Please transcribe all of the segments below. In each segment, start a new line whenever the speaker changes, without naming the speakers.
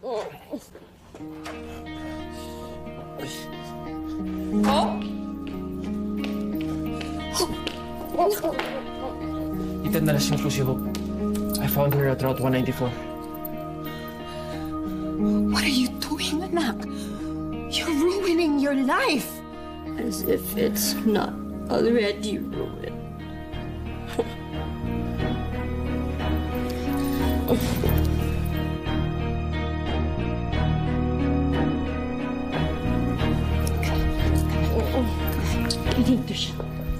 Ethan, nalasing po si Hope. I found her at Route 194.
What are you doing, anak? You're ruining your life.
As if it's not already ruined. Dito siya.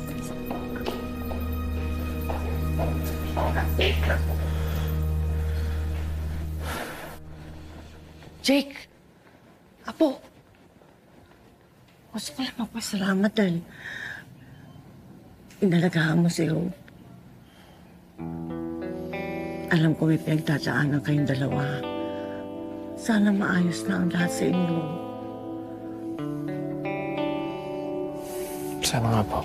Jake! Apo! Gusto ko lang magpasalamat dahil inalagaan mo si Hope. Alam ko may pinagdadaanan kayong dalawa. Sana maayos na ang lahat sa inyo.
Sana nga po.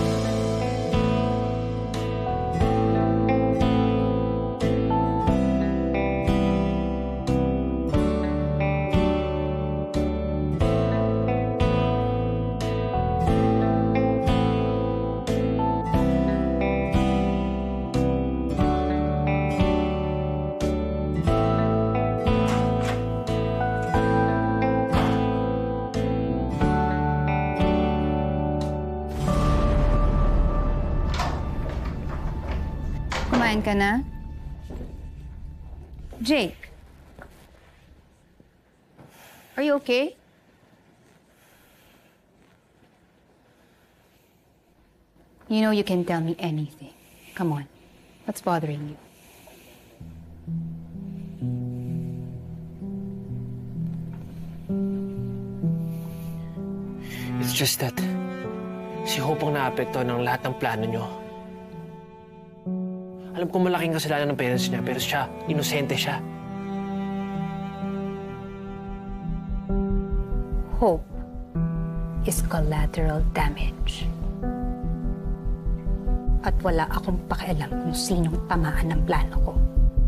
Kumain ka na? Jake? Are you okay? You know you can tell me anything. Come on. What's bothering you?
It's just that si Hope ang naapektuhan ng lahat ng plano niyo. Alam ko malaking kasalanan ng parents niya, pero siya, inosente siya.
Hope is collateral damage. At wala akong pakialam kung sinong tamaan ng plano ko.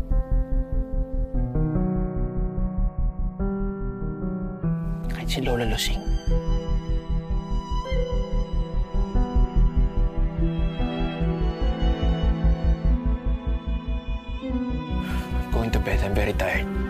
Kahit si Lola Losing. Going to bed. I'm very tired.